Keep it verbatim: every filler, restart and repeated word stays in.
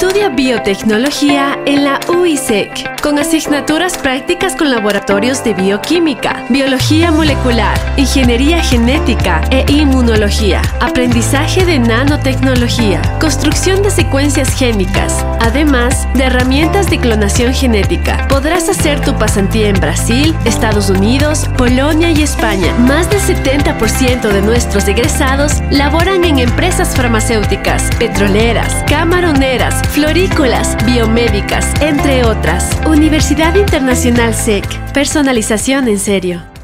Estudia biotecnología en la U I S E C, con asignaturas prácticas con laboratorios de bioquímica, biología molecular, ingeniería genética e inmunología, aprendizaje de nanotecnología, construcción de secuencias génicas, además de herramientas de clonación genética. Podrás hacer tu pasantía en Brasil, Estados Unidos, Polonia y España. Más del setenta por ciento de nuestros egresados laboran en empresas farmacéuticas, petroleras, camaroneras, florícolas, biomédicas, entre otras. Universidad Internacional S E C. Personalización en serio.